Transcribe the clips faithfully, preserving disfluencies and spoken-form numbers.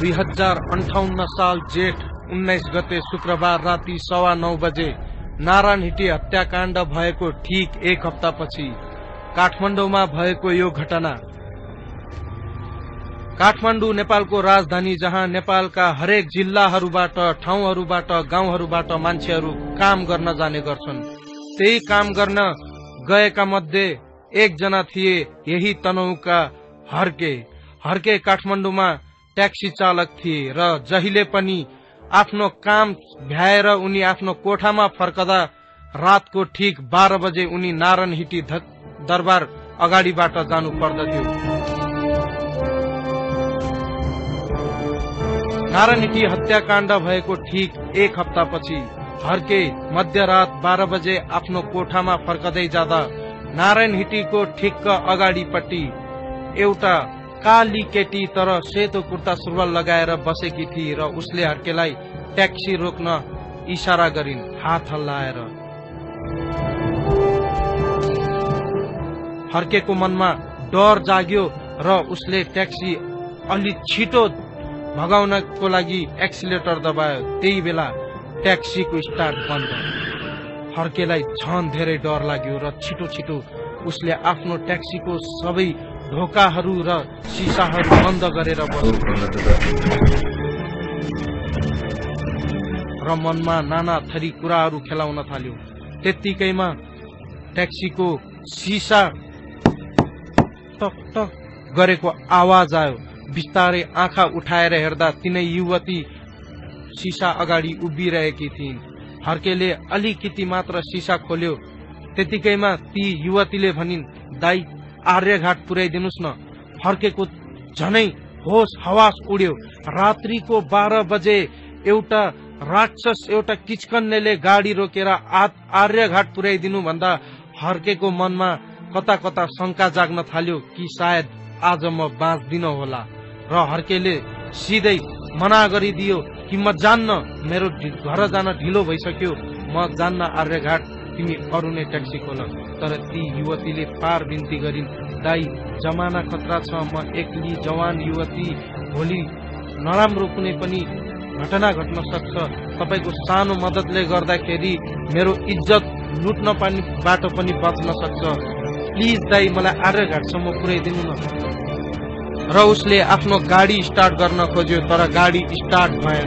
दुई हजार अन्ठाउन्न साल जेठ उन्नाइस गते शुक्रबार राति सवा नौ बजे नारायणहिटी हत्याकाण्ड भएको ठीक एक हप्तापछि काठमाडौँमा भएको यो घटना। काठमाडौँ नेपालको राजधानी, जहाँ नेपालका हरेक जिल्लाहरूबाट, ठाउँहरूबाट, गाउँहरूबाट मान्छेहरू काम गर्न जाने गर्छन्। त्यही काम गर्न गएका मध्ये एकजना थिए यही तनहुँका हर्के। हर्के काठमाडौँमा ट्याक्सी चालक थिए र जहिले पनि आफ्नो काम भ्याएर उनी आफ्नो कोठामा फर्कदा रातको ठीक बाह्र बजे उनी नारायणहिटी दरबार अगाडिबाट जानु पर्दथ्यो। नारायणहिटी हत्याकाण्ड भएको ठीक एक हप्तापछि हर्के मध्यरात बाह्र बजे आफ्नो कोठामा फर्कदै जाँदा नारायणहिटीको ठिक्क अगाडिपट्टि एउटा काली केटी तर सेतो कुर्ता सुरुवाल लगाएर बसेकी थिए र उसले हर्केलाई ट्याक्सी रोक्न इशारा गरिन्, हात हल्लाएर। हर्केको मनमा डर जाग्यो र उसले ट्याक्सी अलि छिटो भगाउनको लागि एक्सिलेटर दबायो। त्यही बेला ट्याक्सीको स्टार्ट बन्द। हर्केलाई झन धेरै डर लाग्यो र छिटो छिटो उसले आफ्नो ट्याक्सीको सबै ढोकाहरू र सिसाहरू बन्द गरेर बस्यो र मनमा नाना थरी कुराहरू खेलाउन थाल्यो। त्यत्तिकैमा ट्याक्सीको सिसा टक टक गरेको आवाज आयो। बिस्तारै आँखा उठाएर हेर्दा तिनै युवती सिसा अगाडि उभिरहेकी थिइन्। हर्केले अलिकति मात्र सिसा खोल्यो। त्यतिकैमा ती युवतीले भनिन्, दाई आर्यघाट पुर्याइदिनुस् न। हर्केको झनै होस हवास उड्यो। रात्रिको बाह्र बजे एउटा राक्षस, एउटा किचकन्नेले गाडी रोकेर आर्यघाट पुर्याइदिनु भन्दा हर्केको मनमा कता कता शंका जाग्न थाल्यो कि सायद आज म बाँच्दिन होला। र हर्केले सिधै मना गरिदियो कि म जान्न, मेरो घर जान ढिलो भइसक्यो, म जान्न आर्यघाट, तिमी अरू नै ट्याक्सी खोल। तर ती युवतीले पार बिन्ती गरिन्, दाई जमाना खतरा छ, म एक्ली जवान युवती, भोलि नराम्रो कुनै पनि घटना घट्न सक्छ। तपाईको सानो मद्दतले गर्दाखेरि मेरो इज्जत लुट्न बाट पनि बच्न सक्छ। प्लिज दाई मलाई आर्यघाटसम्म पुर्याइदिनु न। र उसले आफ्नो गाडी स्टार्ट गर्न खोज्यो तर गाडी स्टार्ट भएन।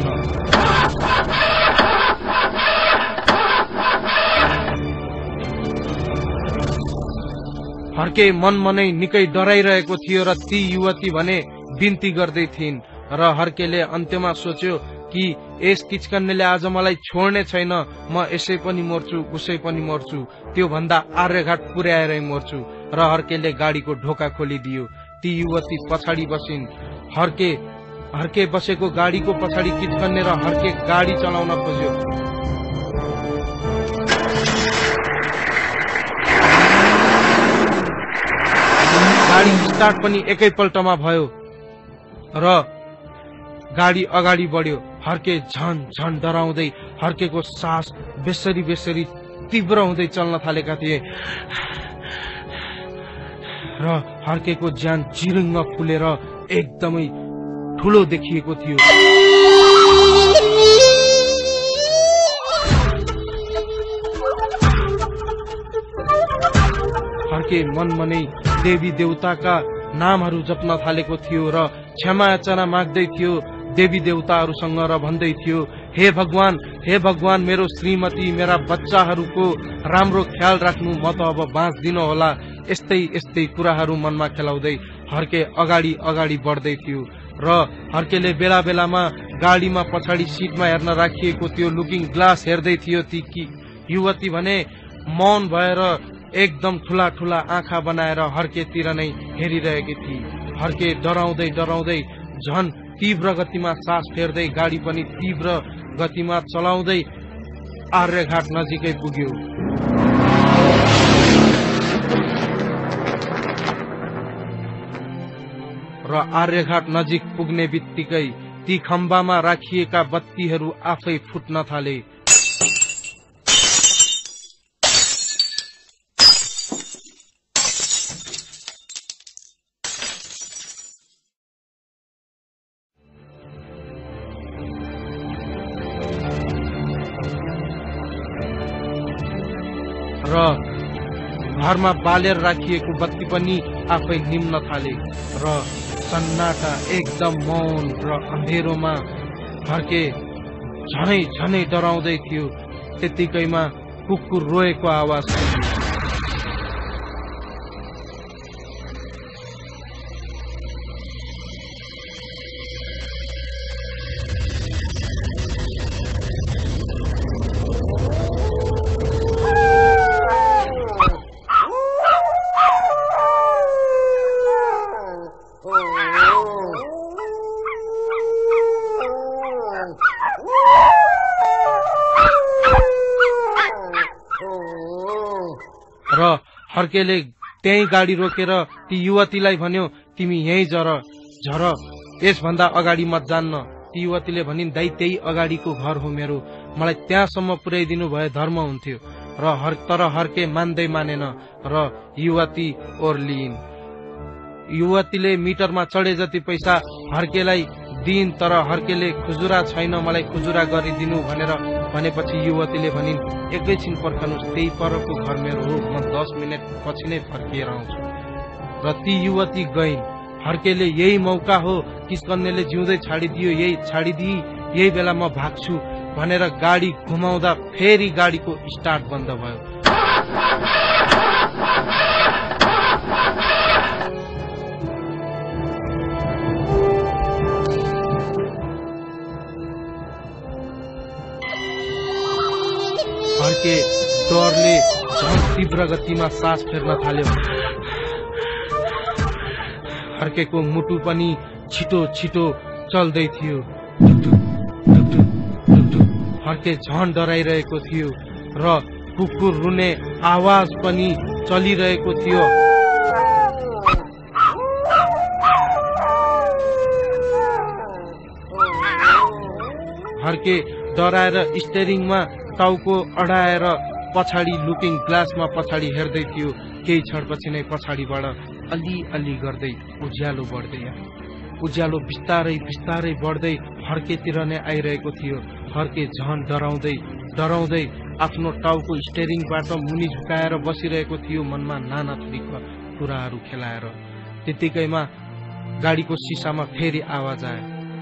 हर्के मनमनै निकै डराइरहेको थियो र ती युवती भने बिन्ती गर्दै थिइन्। र हर्केले अन्त्यमा सोच्यो कि यस किचकन्नेले आज मलाई छोड्ने छैन, म यसै पनि मर्छु, उसै पनि मर्छु, त्यो भन्दा आर्यघाट पुर्याएरै मर्छु। र हर्केले गाडीको ढोका खोलिदियो। ती युवती पछाडि बसिन्। हर्के हर्के बसेको गाडीको पछाडि किचकन्ने र हर्के गाडी चलाउन खोज्यो। गाडी स्टार्ट पनि एकैपल्टमा भयो र गाडी अगाडि बढ्यो। हर्के झन झन डराउँदै, हर्केको सास बेसरी बेसरी तीव्र हुँदै चल्न थालेका थिए र हर्केको ज्यान चिरुङ्ग फुलेर एकदमै ठुलो देखिएको थियो। हर्के मनमनै देवी देवताका नामहरू जप्न थालेको थियो र क्षमा याचना माग्दै थियो देवी देवताहरूसँग र भन्दै थियो, हे भगवान, हे भगवान, मेरो श्रीमती, मेरा बच्चाहरूको राम्रो ख्याल राख्नु, म त अब बाँच्दिन होला। यस्तै यस्तै कुराहरू मनमा खेलाउँदै हर्के अगाडि अगाडि बढ्दै थियो। र हर्केले बेला बेलामा गाडीमा पछाडि सिटमा हेर्न राखिएको त्यो लुकिङ ग्लास हेर्दै थियो। ती युवती भने मौन भएर एकदम ठुला ठुला आँखा बनाएर हर्केतिर नै हेरिरहेकी थिए। हर्के डराउँदै डराउँदै झन तीव्र गतिमा सास फेर्दै गाडी पनि तीव्र गतिमा चलाउँदै आर्यघाट नजिकै पुग्यो। र आर्यघाट नजिक पुग्ने बित्तिकै ती खम्बामा राखिएका बत्तीहरू आफै फुट्न थाले। र घरमा बालेर राखिएको बत्ती पनि आफै निम्न थाले र सन्नाटा एकदम मौन र अँधेरोमा फर्के झनै झनै डराउँदै थियो। त्यतिकैमा कुकुर रोएको आवाज सुनियो। र हर्केले त्यही गाडी रोकेर ती युवतीलाई भन्यो, तिमी यही झर झर, यसभन्दा अगाडि मत जान्न। ती युवतीले भनिन्, दाइ त्यही अगाडिको घर हो मेरो, मलाई त्यहाँसम्म पुर्याइदिनु भए धर्म हुन्थ्यो। र हर तर हर्के मान्दै मानेन र युवती ओर्लिइन्। युवतीले मिटरमा चढे जति पैसा हर्केलाई दिइन्, तर हर्केले खुजुरा छैन, मलाई खुजुरा गरिदिनु भनेर भनेपछि युवतीले भनिन्, एकैछिन पर्खनुहोस्, त्यही परको घर मेरो हो, म दस मिनट पछि नै फर्किएर आउँछु। र ती युवती गइन्। हर्केले यही मौका हो, किस्कन्नेले जिउँदै छाडिदियो, यही छाडिदिई यही बेला म भाग्छु भनेर गाडी घुमाउँदा फेरि गाडीको स्टार्ट बन्द भयो। हर्के डरले झन् तीव्र गतिमा सास फेर्न थाल्यो। हर्केको मुटु पनि छिटो छिटो चल्दै थियो। हर्के झन् डराइरहेको थियो र कुकुर रुने आवाज पनि चलिरहेको थियो। हर्के डराएर स्टेरिङमा टाउको अडाएर पछाडि लुकिङ ग्लासमा पछाडि हेर्दै थियो। केही क्षणपछि नै पछाडिबाट अलि अलि गर्दै उज्यालो बढ्दै आयो। उज्यालो बिस्तारै बिस्तारै बढ्दै हर्केतिर नै आइरहेको थियो। हर्के झन डराउँदै डराउँदै आफ्नो टाउको स्टेरिङबाट मुनि झुकाएर बसिरहेको थियो, मनमा नाना थरीका कुराहरू खेलाएर। त्यतिकैमा गाडीको सिसामा फेरि आवाज आयो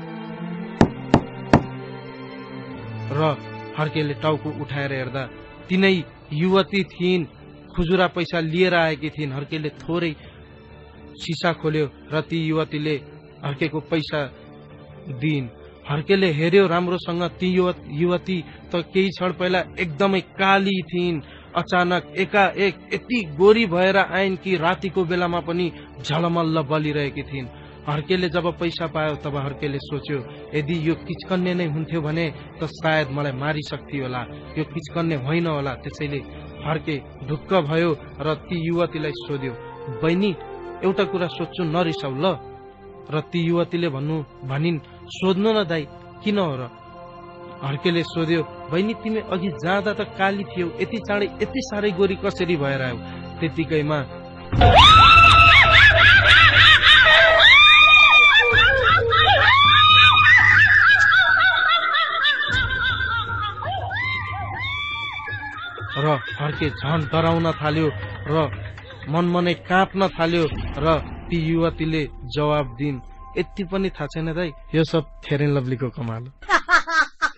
र हर्केले टाउको उठाएर हेर्दा तिनै युवती थिइन्, खुजुरा पैसा लिएर आएकी थिइन्। हर्केले थोरै सिसा खोल्यो र ती युवतीले हर्केको पैसा दिइन्। हर्केले हेर्यो राम्रोसँग, ती युवती त केही क्षण पहिला एकदमै काली थिइन्, अचानक एकाएक यति गोरी भएर आइन् कि रातिको बेलामा पनि झलमल्ल बलिरहेकी थिइन्। हर्केले जब पैसा पायो तब हर्केले सोच्यो, यदि यो किचकन्ने नै हुन्थ्यो भने त सायद मलाई मारिसक्थ्यो होला, यो किचकन्ने होइन होला। त्यसैले हर्के ढुक्क भयो र ती युवतीलाई सोध्यो, बहिनी एउटा कुरा सोध्छु, नरिसाउ ल। र ती युवतीले भन्नु भनिन्, सोध्नु न दाइ, किन हो र? हर्केले सोध्यो, बहिनी तिमी अघि जाँदा त काली थियौ, यति चाँडै यति साह्रै गोरी कसरी भएर आयो? त्यतिकैमा र हर्के झन डराउन थाल्यो र मनमनै काँप्न थाल्यो र ती युवतीले जवाब दिइन्, यति पनि थाहा छैन दाइ, यो सब फेयर एन्ड लभलीको कमाल हो।